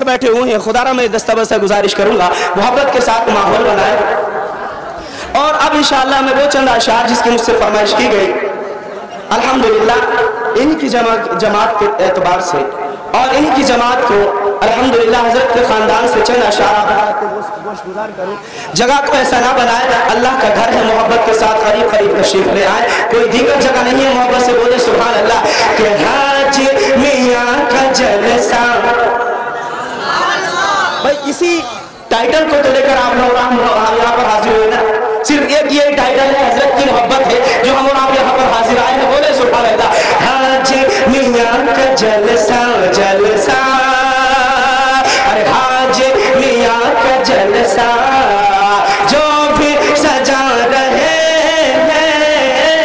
बैठे हुए हैं, खुदारा मैं दस्तबर से गुजारिश करूंगा मोहब्बत के साथ माहौल बनाए। और अब इंशाअल्लाह मैं वो चंद अशार जिसकी मुझसे फरमाइश की गई, अल्हम्दुलिल्लाह इन्हीं की जमात के एतबार से और इन्हीं की जमात को अल्हम्दुलिल्लाह हजरत के खानदान से चंद अशार गुज़ार करूं। जगह को ऐसा ना बनाए, अल्लाह का घर है, मोहब्बत के साथ करीब करीब तशरीफ ले आए। कोई दीगर जगह नहीं है, मोहब्बत से बोले सुभान अल्लाह। के हाजी मियां का जलसा, भाई इसी टाइटल को तो लेकर आप लोग यहाँ पर हाजिर हुए ना, सिर्फ एक ये टाइटल है, हजरत की मोहब्बत है जो हम और आप यहाँ पर हाजिर आए हैं। बोले सुभान अल्लाह। हाजी मियां का जलसा जलसा, अरे हाजी मियां का जलसा जो भी सजा रहे हैं,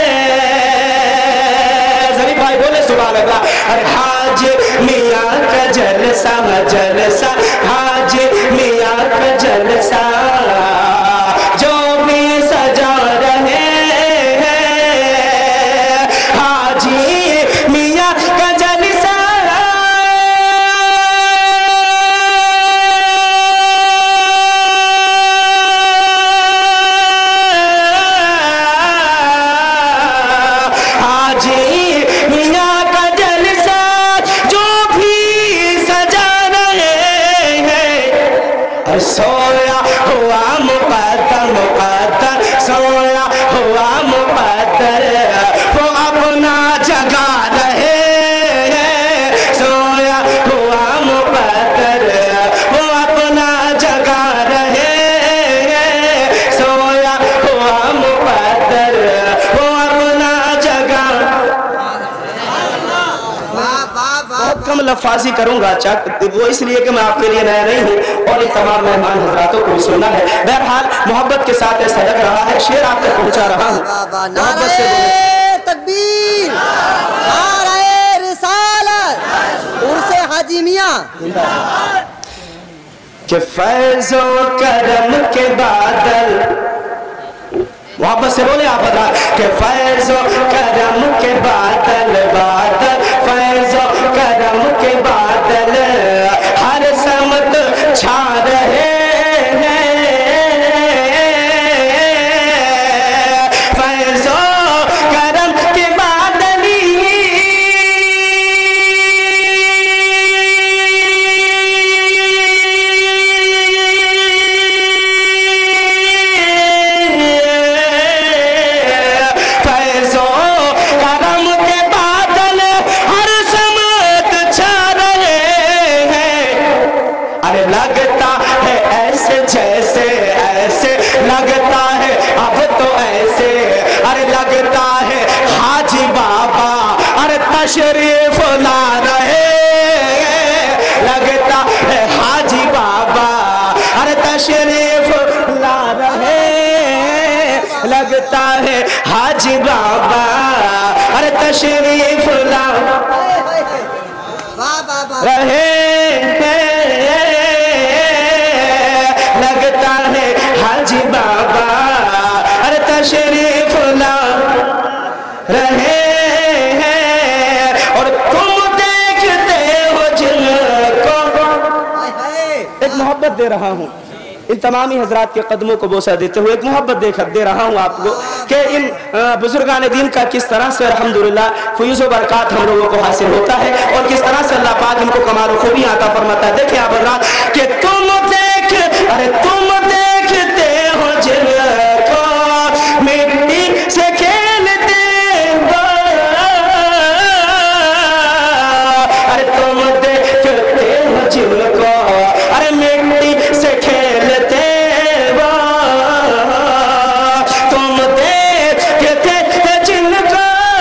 जरीफ भाई बोले सुभान अल्लाह। अरे हाजी मियां का जलसा जलसा, हाजी मियां का जलसा जो भी सजा रहे हैं, हाजी मियां का जलसा। हाजी मियां का जलसा जो भी सजा रहे हैं, सोया हुआ मुक़द्दर मुक़द्दर, सोया हुआ मुक़द्दर वो अपना जगा रहे हैं, सोया हुआ मुक़द्दर वो अपना जगा रहे हैं, सोया हुआ मुक़द्दर वो अपना जगा। बहुत कम लफाजी करूंगा वो इसलिए कि मैं आपके लिए नया नहीं हूँ और इन तमाम मेहमान हजरातों को भी सुनना है। बहरहाल मोहब्बत के साथ ऐसा लग रहा है, शेर आप तक पहुंचा रहा हूँ। मोहब्बत से तकबीर, नारे रिसालत, उर्से हाजी मियां के फैज़ो करम के बादल, मोहब्बत से बोले आप बता। के फैज़ो करम के बादल बादल, फैज़ो करम के बादल हर समत छा रहे हैं, फैज़ो करम के बादल फैज़ो करम के बादल हर समत छा रहे हैं। अरे लगता है ऐसे जैसे ऐसे लगता है अब तो ऐसे, अरे लगता है हाजी बाबा अरे तशरीफ ला रहे हैं, लगता है हाजी बाबा अरे तशरीफ ला रहे हैं, लगता है हाजी बाबा अरे तशरीफ ला रहे हैं, लगता है हाजी बाबा अरे तशरीफ ला रहे हैं। और तुम देखते हो जिनको, एक मोहब्बत दे रहा हूँ इन तमामी हजरात के कदमों को बोसा देते हुए, एक मोहब्बत दे रहा हूँ आपको कि इन बुजुर्गान दीन का किस तरह से अल्हम्दुलिल्लाह फयूज़ व बरक़ात हम लोगों को हासिल होता है और किस तरह से अल्लाह पाक इनको कमाल खूबी आता फरमाता है। देखिए आप कि तुम देखते हो जिनको मिट्टी से खेलते हो, अरे तुम देखते हो जिनको अरे मिट्टी से खेलते हो, तुम देखते हो जिनको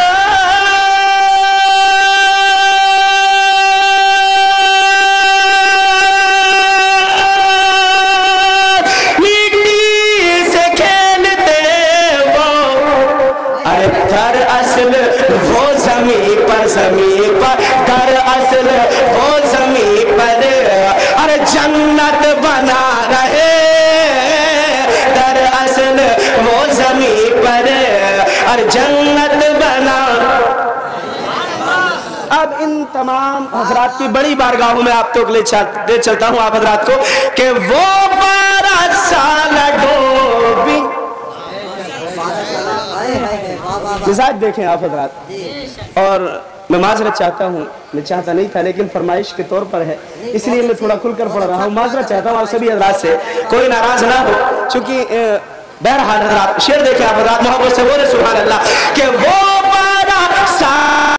ज़मीन पर दरअसल वो ज़मीन पर अरे जन्नत बना रहे, दरअसल वो ज़मीन पर अरे जन्नत बना। अब इन तमाम हजरात की बड़ी बारगाहों में आप तो ले चलता हूँ आप हजरात को कि वो 12 साल डूबी। मिजाज देखें आप हजरात। और मैं माजरत चाहता हूँ, मैं चाहता नहीं था लेकिन फरमाइश के तौर पर है इसलिए मैं थोड़ा खुलकर पढ़ रहा हूँ। माजरत चाहता हूँ आप सभी हजरात से, कोई नाराज ना हो, चूंकि बहरहाल हजरात शेर देखें आप हजरात, मोहब्बत से बोले सुभान अल्लाह कि वो 12 साल